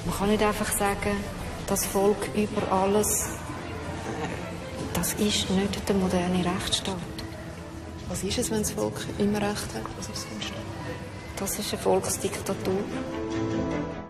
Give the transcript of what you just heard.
Man kann nicht einfach sagen, das Volk über alles. Das ist nicht der moderne Rechtsstaat. Was ist es, wenn das Volk immer Recht hat? Was ist das für ein Staat? Das ist eine Volksdiktatur.